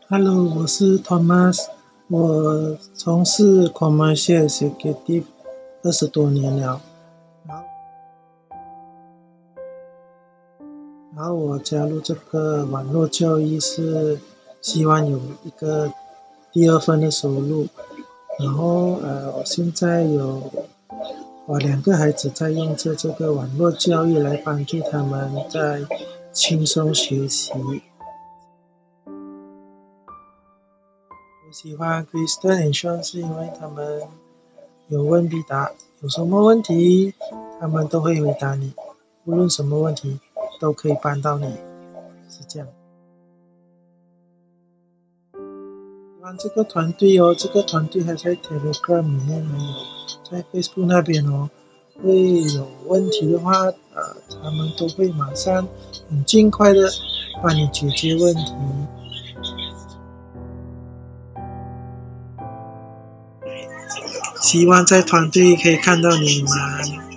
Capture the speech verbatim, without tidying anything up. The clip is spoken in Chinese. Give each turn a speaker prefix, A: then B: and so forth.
A: Hello， 我是 Thomas， 我从事 Commercial Executive 二十多年了，然后然后我加入这个网络教育是希望有一个第二份的收入，然后呃，我现在有我两个孩子在用着这个网络教育来帮助他们在轻松学习。我喜欢 Krystle 是因为他们有问必答，有什么问题他们都会回答你，无论什么问题都可以帮到你，是这样。喜欢这个团队哦，这个团队还在 Telegram 里面，还有在 Facebook 那边哦，会有问题的话，呃，他们都会马上很尽快的帮你解决问题。希望在团队可以看到你们。